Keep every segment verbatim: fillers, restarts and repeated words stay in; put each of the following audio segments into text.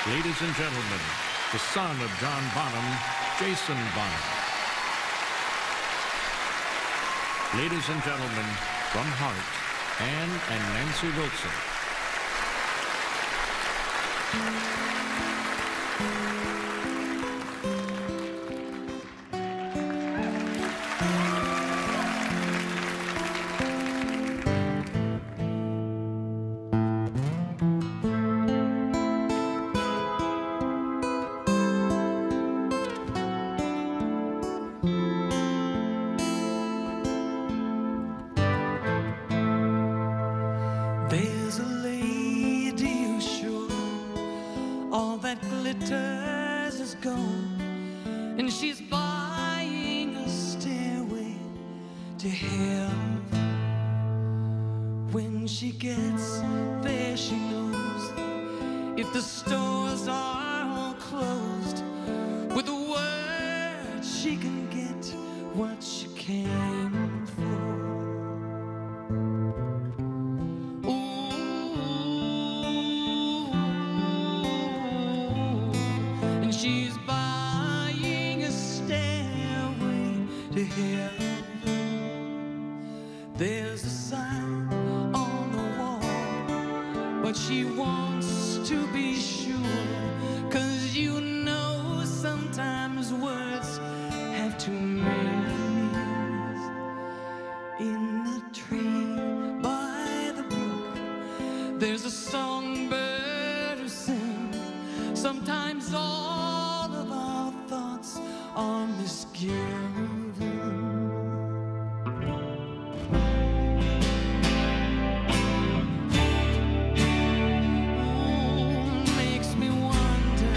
Ladies and gentlemen, the son of John Bonham, Jason Bonham. Ladies and gentlemen, from Heart, Anne and Nancy Wilson. There's a lady who's sure all that glitters is gold, and she's buying a stairway to heaven. When she gets there, she knows if the stores are all closed, with a word she can get what she came for. She's buying a stairway to heaven. There's a sign on the wall, but she wants to be sure, 'cause you know sometimes words have two meanings. In the tree by the brook, there's a songbird who sings. Sometimes all are misgiven. Oh, makes me wonder.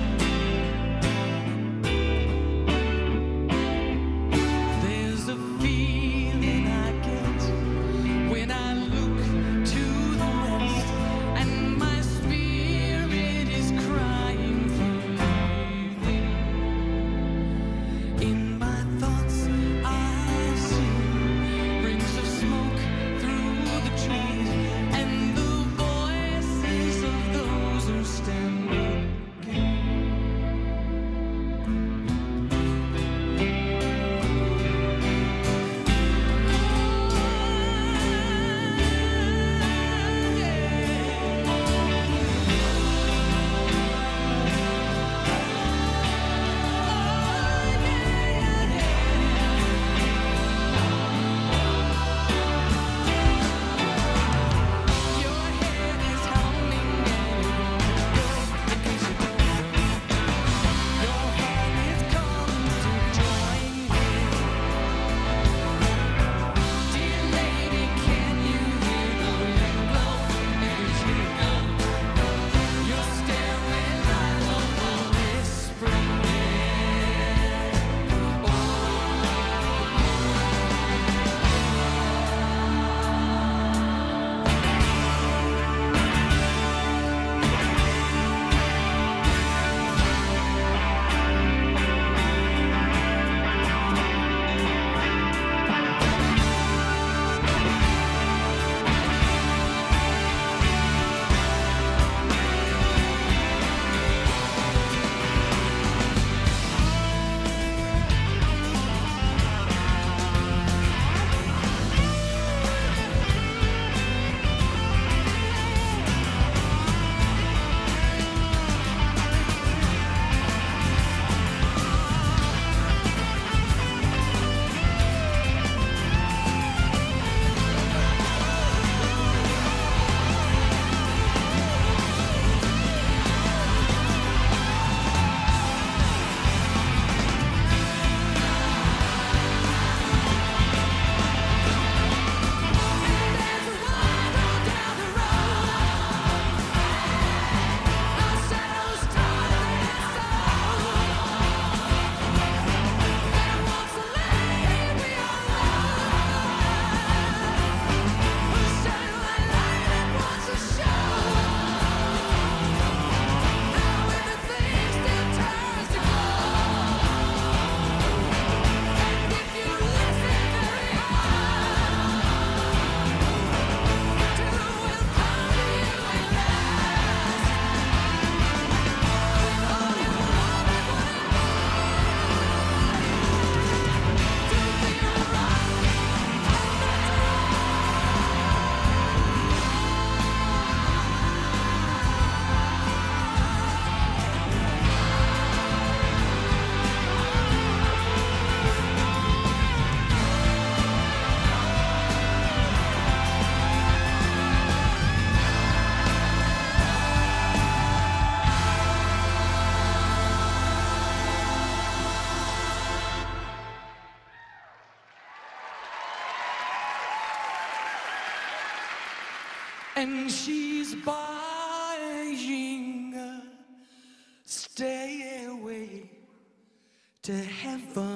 There's a feeling I get when I look to the west, and my spirit is crying for in my thoughts. and she's buying a stairway to heaven.